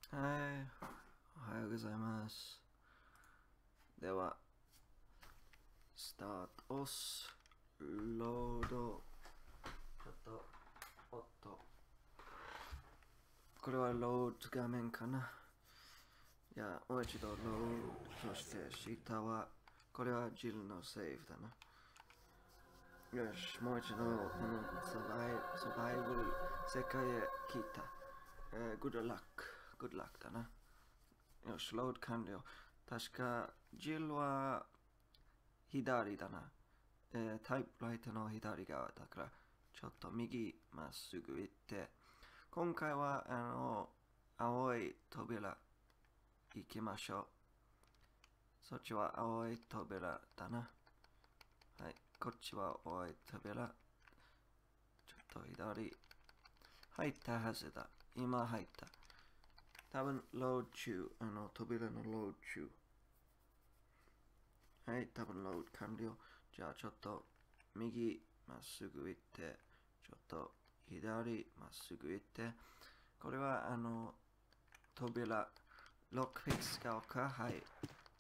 はい、おはようございます。では、スタート押す。ロード。ちょっと、おっと。これはロード画面かな。いや、もう一度ロード。そして下は、これはジルのセーフだな。よし、もう一度、このサバイブル世界へ来た。グッドラック。グッドラックだな。よし、ロード完了。確か、ジルは左だな。タイプライトの左側だから、ちょっと右まっすぐ行って、今回は青い扉行きましょう。そっちは青い扉だな。はい、こっちは青い扉。ちょっと左。入ったはずだ。今入った。多分、ロード中。扉のロード中。はい、多分ロード完了。じゃあちょっと右まっすぐ行って、ちょっと左まっすぐ行って、これは扉、ロックピック使おうか。はい。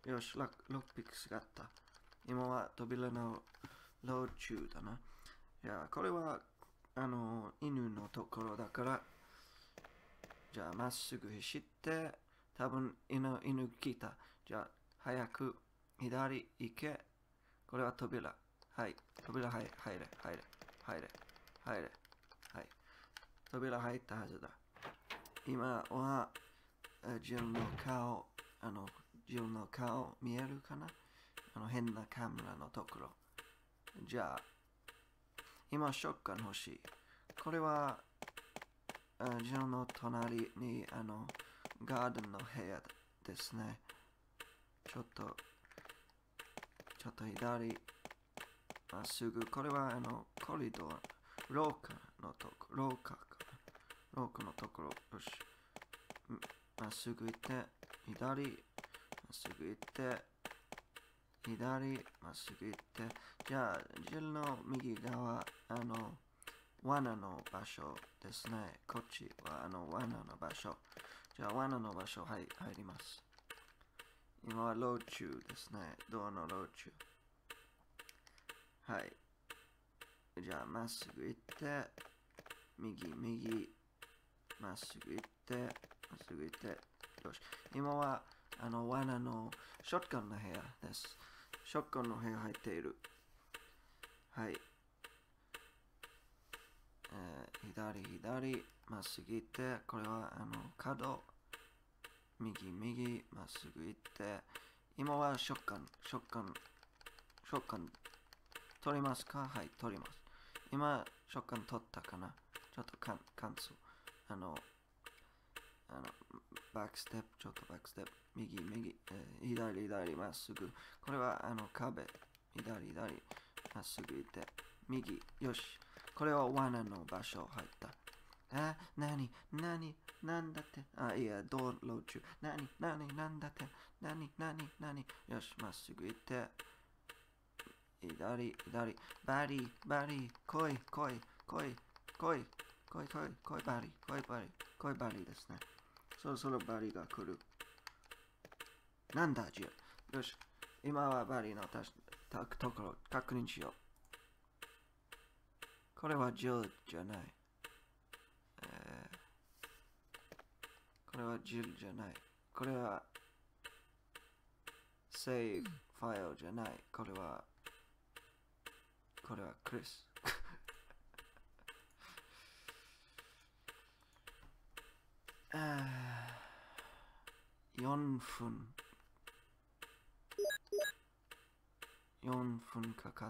よし、ロックピック使った。今は扉のロード中だな。じゃあ、これは犬のところだから、じゃあまっすぐ走って、多分犬来た。じゃあ、早く左行け。これは扉。はい。扉入れ。はい。扉入ったはずだ。今は、ジルの顔、ジルの顔見えるかな。変なカメラのところ。じゃあ、今ショットガン欲しい。これは、ジルの隣に、ガーデンの部屋ですね。ちょっと左、まっすぐ。これは、コリドー、廊下のところ。廊下のところ。よし。まっすぐ行って、左、まっすぐ行って、左、まっすぐ行って、じゃあ、ジルの右側、罠の場所ですね。こっちは罠の場所。じゃあ、罠の場所入ります。今はロード中ですね。ドアのロード中。はい。じゃあ、まっすぐ行って、右、まっすぐ行って、よし。今は、罠のショットガンの部屋です。ショットガンの部屋入っている。はい。左、まっすぐ行って、これは角、右、まっすぐ行って、今はショットガン、取りますか？はい、取ります。今、ショットガン取ったかな？ちょっとカンツ。バックステップ、ちょっとバックステップ、右、左、まっすぐ。これは壁、左、まっすぐ行って、右、よし。これは罠の場所入った。なんだって。いや、道路中。なんだって。よし、まっすぐ行って、左、バリー、来い、バリーですね。そろそろバリーが来る。なんだ、ジル。よし、今はバリーのところ確認しよう。これはジルじゃない。これはジルじゃない。これはセーフファイルじゃない。これはクリス。4分。4分かかった。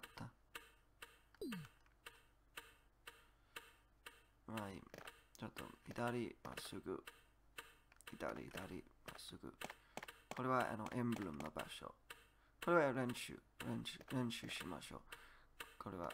はい。ちょっと左、まっすぐ。左、まっすぐ。これはエンブレムの場所。これは練習しましょう。これは、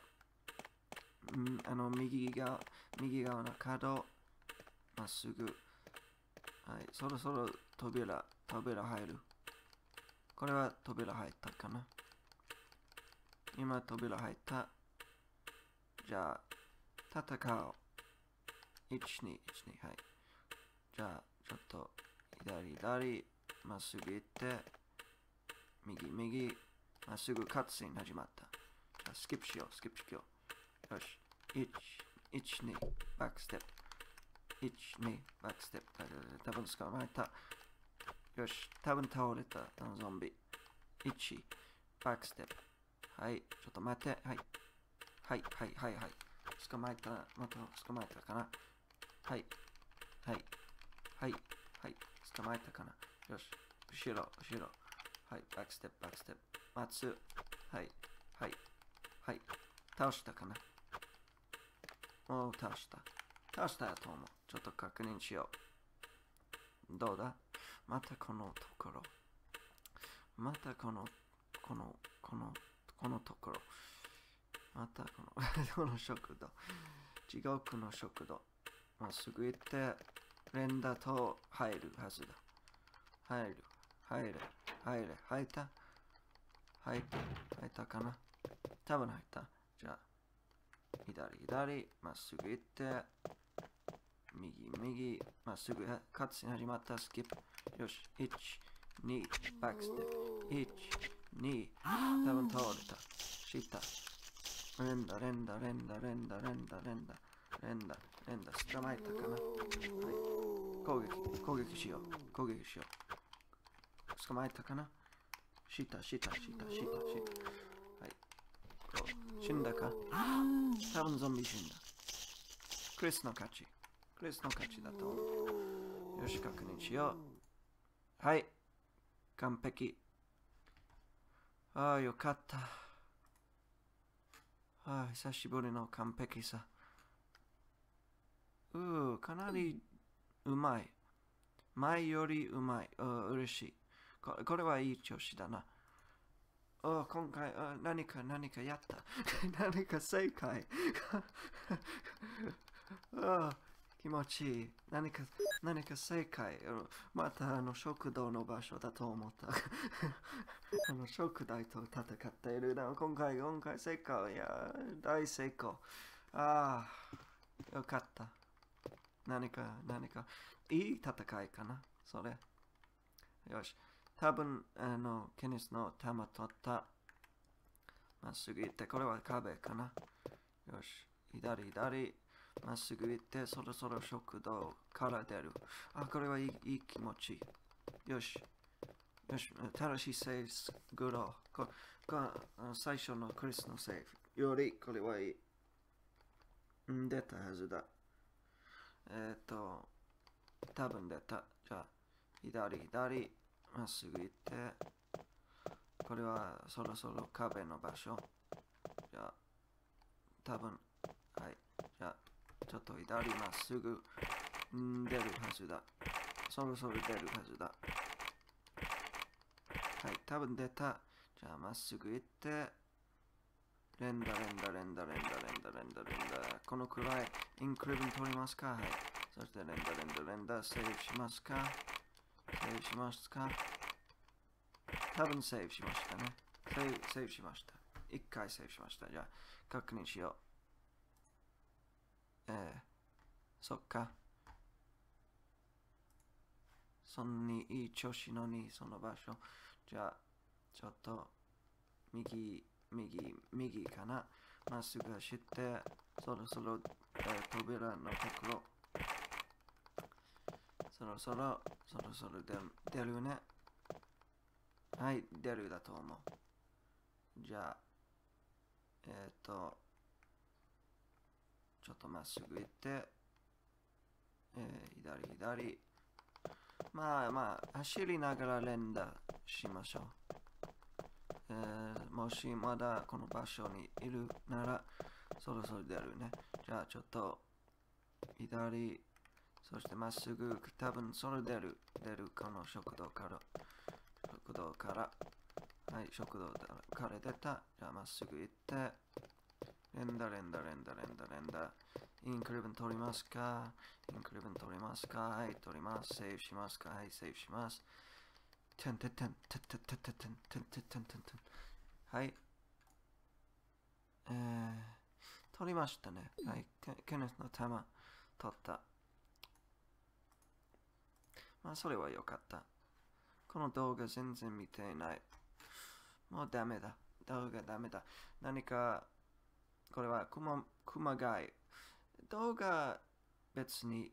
右側の角、まっすぐ。はい、そろそろ扉入る。これは扉入ったかな？今扉入った。じゃあ、戦おう。1、2、はい。じゃあ、ちょっと左、左、まっすぐ行って、右、右、まっすぐカットシーン始まった。じゃあスキップしよう、スキップしよう。よし。1、1、2、バックステップ。1、2、バックステップ。多分捕まえた。よし。多分倒れた。ゾンビ。1、バックステップ。はい。ちょっと待って。はい。はい、はい、はい、はい。捕まえた。また捕まえたかな。はい。はい。はい。はい。捕まえたかな。よし。後ろ、後ろ。はい。バックステップ、バックステップ。待つ。はい。はい。はい。倒したかな。もう倒した。倒したと思う。ちょっと確認しよう。どうだ？またこのところ。またこのところ。またこの食堂。地獄の食堂。まっすぐ行って、連打と入るはずだ。入る。入れ。入れ。入った入ったかな。多分入った。じゃあ、左、左、まっすぐ行って、右、右、まっすぐ、カッツに始まった、スキップ。よし、1、2、バックステップ。1、2、多分倒れた。した。連打、連打、連打、連打、連打、連打、連打、連打、捕まえたかな。はい。攻撃しよう。攻撃しよう。捕まえたかな。した。はい。死んだか。多分ゾンビ死んだ。クリスの勝ち。クリスの勝ちだと思う。よし、確認しよう。はい。完璧。ああ、よかった。ああ、久しぶりの完璧さ。かなりうまい。前よりうまい。嬉しい。これはいい調子だな。今回何かやった。何か正解。気持ちいい。何か正解。また食堂の場所だと思った。食堂と戦っている。今回正解。いや、大成功。よかった。何かいい戦いかな。それ。よし。多分、ケニスの玉取った。まっすぐ行って、これは壁かな。よし。左。まっすぐ行って、そろそろ食堂から出る。これはいい気持ち。よし。正しいセーブグロー。最初のクリスのセーブより、これはいい。出たはずだ。多分出た。じゃあ、左。まっすぐ行って、これはそろそろ壁の場所。じゃあ、多分、はい。じゃあ、ちょっと左まっすぐ出るはずだ。そろそろ出るはずだ。はい、多分出た。じゃあ、まっすぐ行って、連打。このくらい、インクリブン取りますか？はい。そして、連打、セーブしますか？多分セーブしましたね。セーブしました。一回セーブしました。じゃあ、確認しよう。そっか。そんなにいい調子のに、その場所。じゃあ、ちょっと、右かな。まっすぐ走って、そろそろ、扉のところ。そろそろ出るね。はい、出るだと思う。じゃあ、ちょっとまっすぐ行って、左。まあ、走りながら連打しましょう。もしまだこの場所にいるなら、そろそろ出るね。じゃあ、ちょっと、左、そしてまっすぐ、多分それ出る、この食堂から。はい、食堂から出た。じゃあ、まっすぐ行って、連打。インクリブン取りますか？はい、取ります。セーブしますか？はい、セーブします。はい。取りましたね。はい、ケネスの玉取った。 まあ、それはよかった。この動画全然見ていない。もうダメだ。動画ダメだ。何か、これは熊谷。動画別に、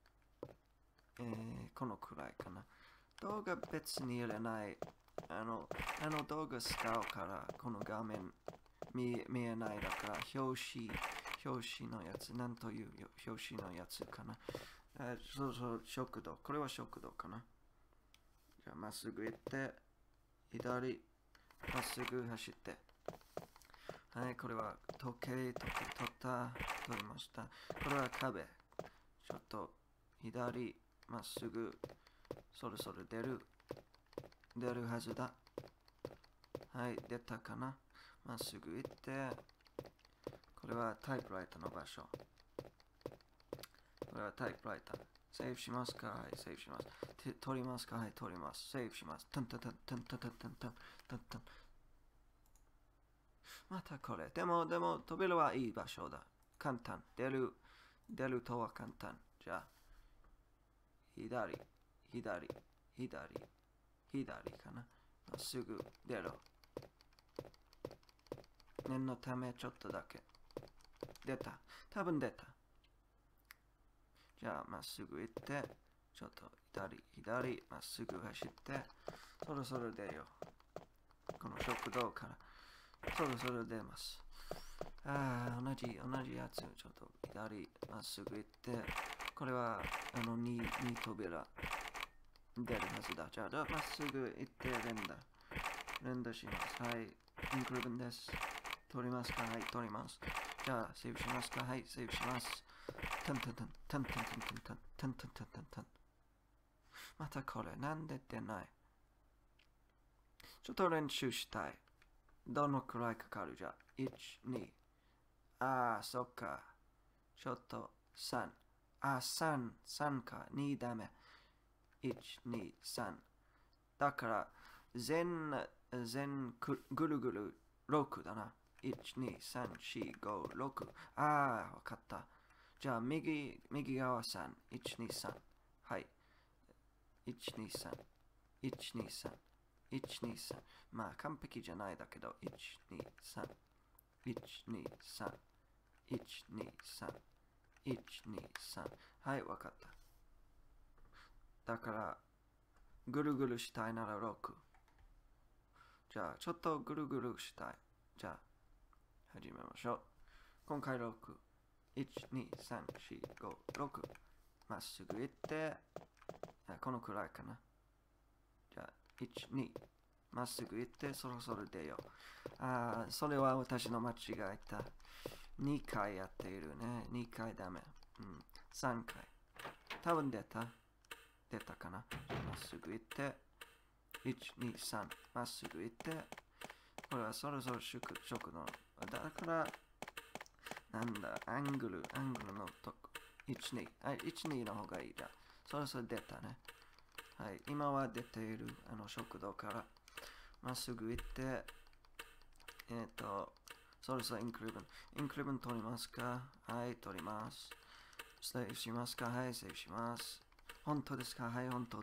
このくらいかな。動画別に入れない。動画使うから、この画面見えないだから、表紙のやつ、なんという表紙のやつかな。そうそう、食堂。これは食堂かな。じゃあ、まっすぐ行って、左、まっすぐ走って。はい、これは時計、取りました。これは壁。ちょっと、左、まっすぐ、そろそろ出るはずだ。はい、出たかな。まっすぐ行って、これはタイプライターの場所。これはタイプライター。セーブしますか？はい、セーブします。取りますか？はい、取ります。セーブします。またこれ。でも、扉はいい場所だ。簡単。出るとは簡単。じゃあ、左かな。まっすぐ出ろ。念のためちょっとだけ。出た。多分出た。じゃあ、まっすぐ行って、ちょっと左、まっすぐ走って、そろそろ出よう。この食堂から、そろそろ出ます。同じやつ。ちょっと左、まっすぐ行って、これは、2扉。出るはずだ。じゃあ、まっすぐ行って連打します。はい。インクルーブンです。取りますか？はい、取ります。じゃあ、セーブしますか？はい、セーブします。またこれ、なんで出ない？ちょっと練習したい。どのくらいかかる？じゃあ、1、2。そっか。ちょっと、3。3か。2ダメ。1、2、3。だから、全ぐるぐる6だな。1、2、3、4、5、6。わかった。じゃあ、右側3。1、2、3。はい。1、2、3。1、2、3。1、2、3。まあ、完璧じゃないだけど、1、2、3。1、2、3。1、2、3。1、2、3。はい、わかった。だから、ぐるぐるしたいなら6。じゃあ、ちょっとぐるぐるしたい。じゃあ、始めましょう。今回6。1、2、3、4、5、6。まっすぐ行って、このくらいかな。じゃあ、1、2。まっすぐ行って、そろそろ出よう。それは私の間違えた。2回やっているね。2回ダメ。3回。多分出たかな。まっすぐ行って、1、2、3。まっすぐ行って、これはそろそろ食堂。だから、なんだ、アングルのとこ。1、2。はい、1、2の方がいいじゃん。そろそろ出たね。はい、今は出ている食堂から、まっすぐ行って、そろそろインクリブン取りますか？はい、取ります。セーブしますか？はい、セーブします。本当ですか？はい、本当。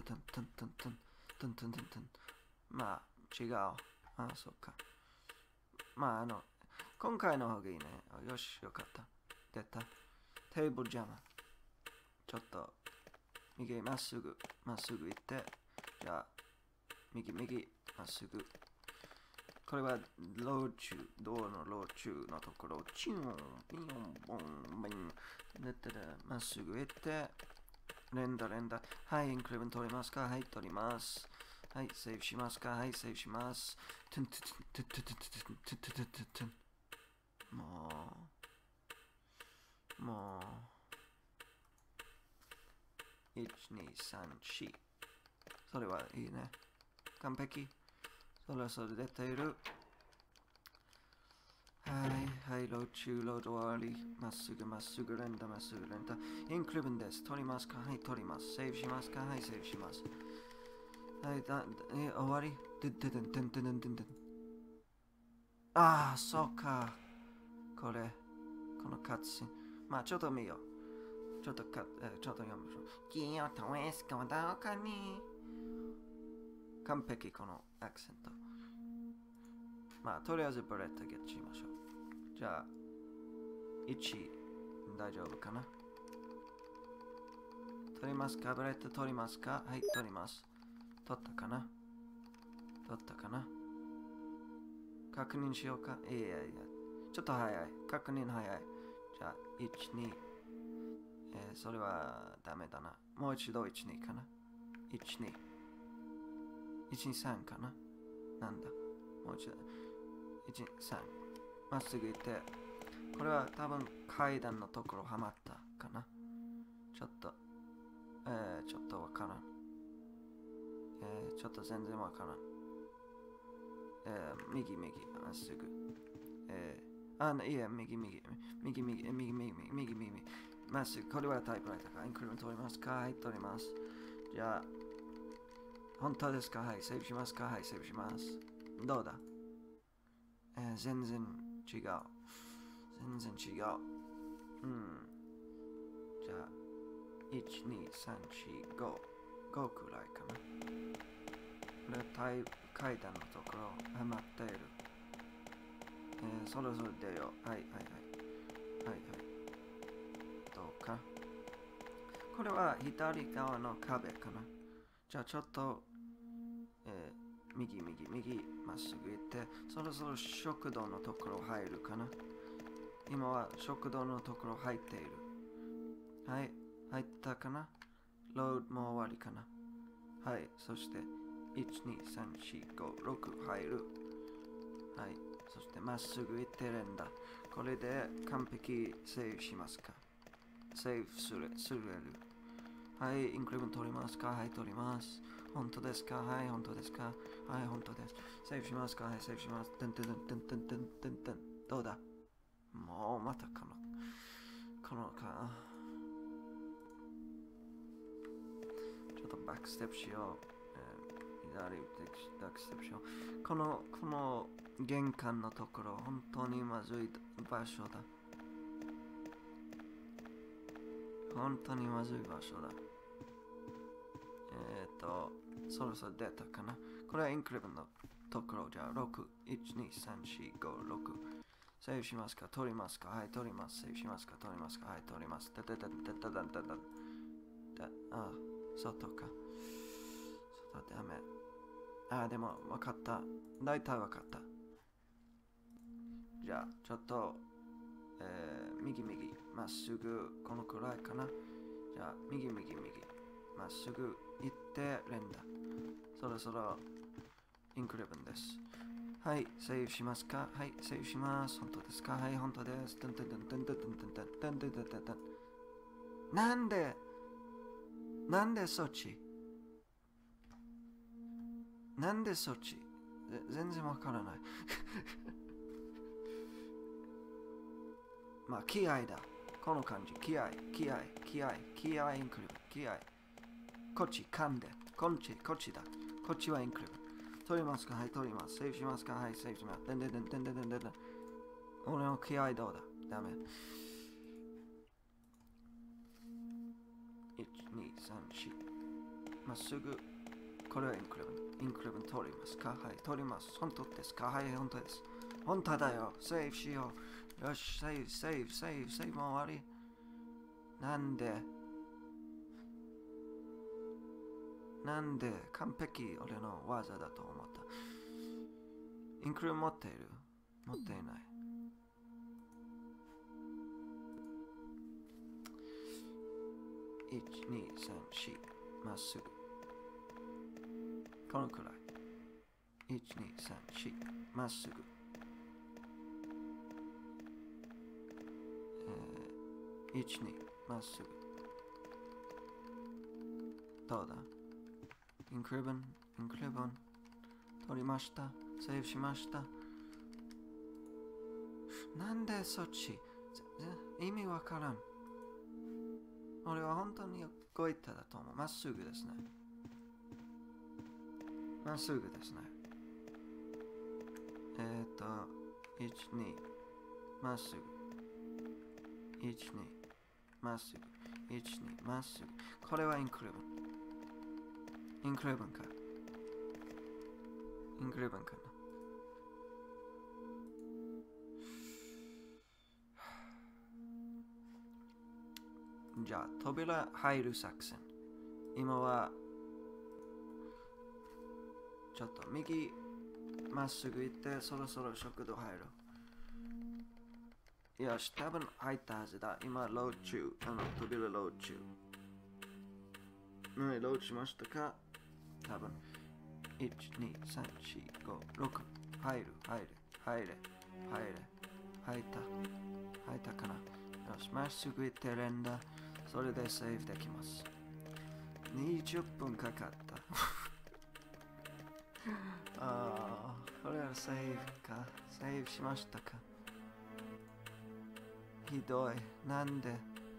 まあ、違う。そっか。まあ、今回の方がいいね。よし、よかった。出た。テーブル邪魔。ちょっと、右まっすぐ行って、じゃあ、右、まっすぐ。これは、道の路中のところ、チューン、ピヨン、ボン、ビン。まっすぐ行って、連打。はい、インクリブン取りますか？はい、取ります。はい、セーブしますか？はい、セーブします。もう、1、2、3、4。それはいいね。完璧。そろそろ出ている。はい、ロード終わり。まっすぐ連打。インクリブンです。取りますか？はい、取ります。セーブしますか？はい、セーブします。はい、終わり。そうか。このカッツシーン。まあ、ちょっと見よう。 ちょっと読むでしょ。キヨトエスコどこに。完璧このアクセント。まあ、とりあえずブレットゲッチしましょう。じゃあ、1、大丈夫かな？取りますか？ブレット取りますか？はい、取ります。取ったかな？取ったかな？確認しようか？いやいや、ちょっと早い。確認早い。じゃあ、1、2。それはダメだな。もう一度1、2かな？ 1、2。1、2、3かな？なんだ？もう一度。1、3。まっすぐ行って。これは多分階段のところはまったかな？ちょっとわからん。ちょっと全然わからん。右、まっすぐ。いや、右。まっすぐ。これはタイプライターか。インクリメント取りますか？はい、取ります。じゃあ、本当ですか？はい、セーブしますか？はい、セーブします。どうだ？全然違う。じゃあ、1、2、3、4、5。5くらいかな。これ階段のところ、はまっている。そろそろ出よう。はい。どうか？これは左側の壁かな。じゃあちょっと、右、まっすぐ行って、そろそろ食堂のところ入るかな。今は食堂のところ入っている。はい、入ったかな？ロードも終わりかな。はい、そして、1、2、3、4、5、6入る。はい、そしてまっすぐ行ってるんだ。これで完璧セーブしますか？セーブする。はい、インクリメント取りますか？はい、取ります。本当ですか？はい、本当ですか？はい、本当です。セーブしますか？はい、セーブします。どうだ？もうまたこのか。ちょっとバックステップしよう。左バックステップしよう。この玄関のところ、本当にまずい場所だ。本当にまずい場所だ。そろそろ出たかな。これはインクリメントのところじゃあ、6、1、2、3、4、5、6。セーブしますか？取りますか？はい、取ります。セーブしますか？取りますか？はい、取ります。外か。外ダメ。でも分かった。大体分かった。じゃあ、ちょっと、右、まっすぐ、このくらいかな。じゃあ、右、まっすぐ行って連打。そろそろインクリメントです。はい、セーブしますか？はい、セーブします。本当ですか？はい、本当です。なんでそっち全然わからない。まあ、気合だ。この感じ。気合、インクリメント。気合。こっち、噛んで。こっちだ。こっちはインクリメント。取りますか？はい、取ります。セーブしますか？はい、セーブします。俺の気合どうだ？ダメ。1、2、3、4。まっすぐ。これはインクリメント。インクリメント取りますか？はい、取ります。本当ですか？はい、本当です。本当だよ。セーブしよう。よし、セーブも終わり。なんで完璧俺の技だと思った。インクリメント持っている？持っていない。1、2、3、4。まっすぐ。このくらい。1、2、3、4。まっすぐ。1、2。まっすぐ。どうだ？インクリメント取りました。セーブしました。なんでそっち？意味わからん。俺は本当に動いただと思う。まっすぐですね。まっすぐですね。1、2。まっすぐ。1、2。まっすぐ。 1、2、まっすぐ。これはインクルーブン。インクルーブンか。インクルーブンかな。じゃあ、扉入る作戦。今は、ちょっと右まっすぐ行って、そろそろ食堂入る。よし、多分入ったはずだ。今、ロード中。扉ロード中。はい、ロードしましたか？多分。1、2、3、4、5、6。入る。入ったかな。よし、まっすぐ行って連打。それでセーブできます。20分かかった。これはセーブか。セーブしましたか。ひどい。なんで、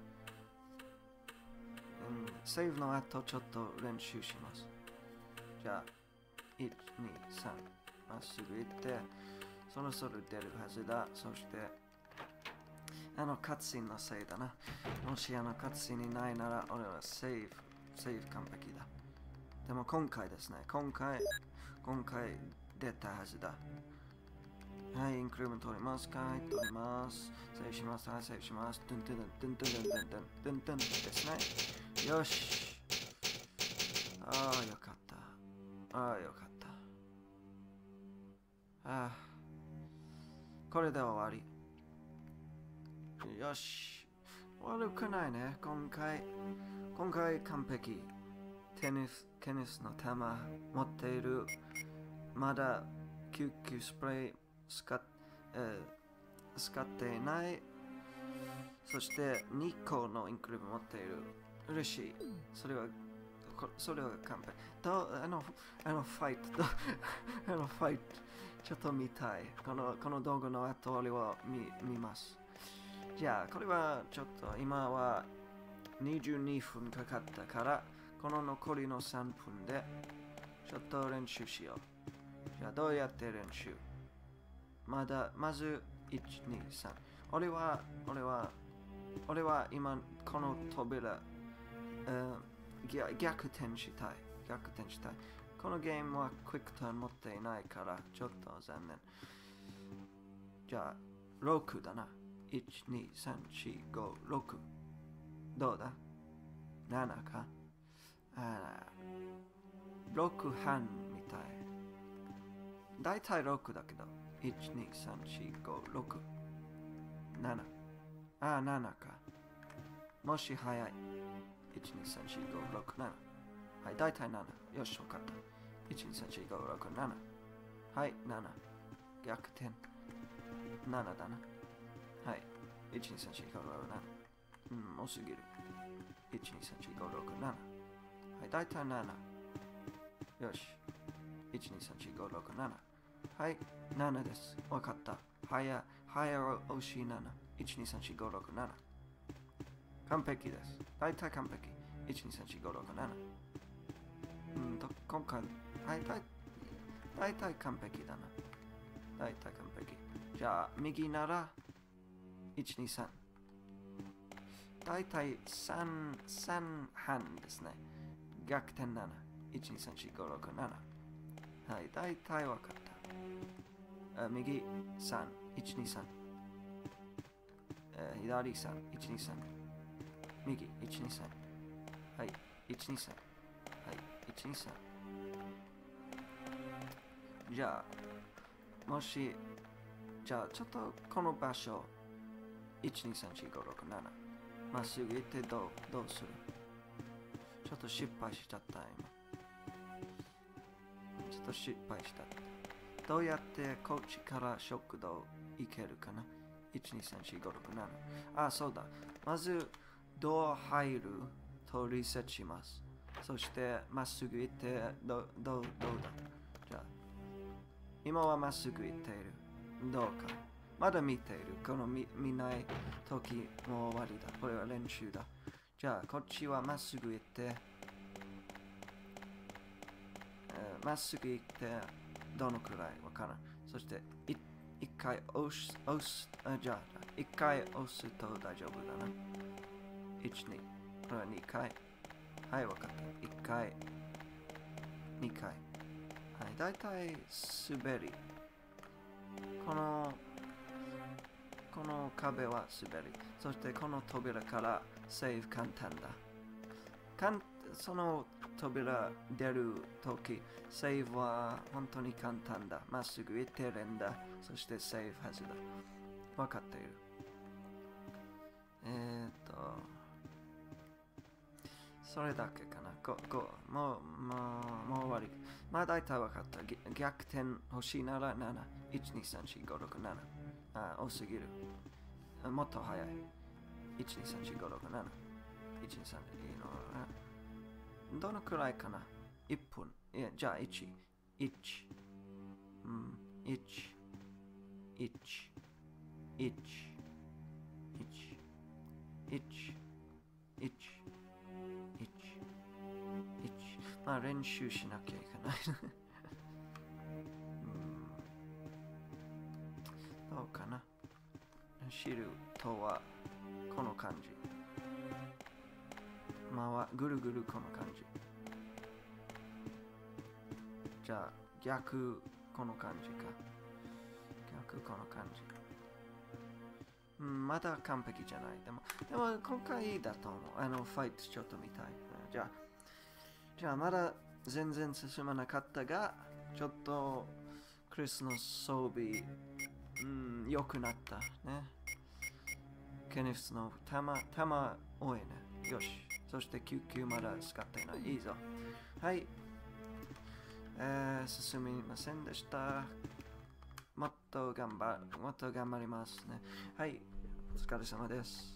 セーブの後ちょっと練習します。じゃあ、1、2、3。まっすぐ行って、そろそろ出るはずだ。そして、カツシーンのせいだな。もしカツシーンにないなら、俺はセーブ完璧だ。でも今回ですね。今回出たはずだ。はい、インクルーブン取りますか？取ります。セーブします。はい、セーブします。ドゥンドゥンドゥンドゥンドゥンドゥンドゥンドゥンドゥンですね。よし。よかった。よかった。これで終わり。よし。悪くないね。今回完璧。テニスの球持っている。まだ救急スプレー使っていない。そして2個のインクルーブ持っている。嬉しい。それは完璧。ファイト。ファイト。ちょっと見たい。この動画の後俺は見ます。じゃあ、これはちょっと今は22分かかったから、この残りの3分でちょっと練習しよう。じゃあ、どうやって練習？まず、1、2、3。俺は今、この扉、逆転したい。このゲームはクイックターン持っていないから、ちょっと残念。じゃあ、6だな。1、2、3、4、5、6。どうだ？ 7 か？6半みたい。だいたい6だけど。1、2、3、4、5、6。7。7か。もし早い。1、2、3、4、5、6、7。はい、だいたい7。よし、わかった。1、2、3、4、5、6、7。はい、7。逆転。7だな。はい。1、2、3、4、5、6、7。多すぎる。1、2、3、4、5、6、7。はい、だいたい7。よし。1、2、3、4、5、6、7。はい、7です。わかった。早押し7。1、2、3、4、5、6、7。完璧です。だいたい完璧。1、2、3、4、5、6、7。今回、はい、だいたい完璧だな。だいたい完璧。じゃあ、右なら、1、2、3。だいたい3半ですね。逆転7。1、2、3、4、5、6、7。はい、だいたいわかった。右3、1、2、3。左3、1、2、3。右、1、2、3。はい、1、2、3。はい、1、2、3。じゃあ、もし、じゃあ、ちょっとこの場所、1、2、3、4、5、6、7。まっすぐ行ってどうする？ちょっと失敗しちゃった今。ちょっと失敗した。どうやってこっちから食堂行けるかな？ 1、2、3、4、5、6、7。そうだ。まず、ドア入るとリセットします。そして、まっすぐ行って、どうだ？じゃあ、今はまっすぐ行っている。どうか？まだ見ている。この見ない時もう終わりだ。これは練習だ。じゃあ、こっちはまっすぐ行って、まっすぐ行って、どのくらいわからん。そして、一回押すと大丈夫だな。1、2。 これは2回。はい、わかった。1回。2回。はい、だいたい滑り。この壁は滑り。そしてこの扉からセーブ簡単だ。その扉出るとき、セーブは本当に簡単だ。まっすぐ行ってるんだ。そしてセーブはずだ。わかっている。それだけかな。もう終わり。まあ大体わかった。逆転欲しいなら7。1、2、3、4、5、6、7。あ、多すぎる。もっと早い。1、2、3、4、5、6、7。1、2、3、いいの。どのくらいかな ?1 分。いや、じゃあ1。1。1。1。1。1。1。まあ練習しなきゃいけないどうかな。知るとはこの感じ。ぐるぐるこの感じ。じゃあ逆この感じか。逆この感じ。まだ完璧じゃない。でも今回だと思う。ファイトちょっと見たい。じゃあまだ全然進まなかったが、ちょっとクリスの装備、良くなったね。ケネフスの弾多いね。よし。そして救急まだ使ってない。いいぞ。はい。進みませんでした。もっと頑張りますね。はい。お疲れ様です。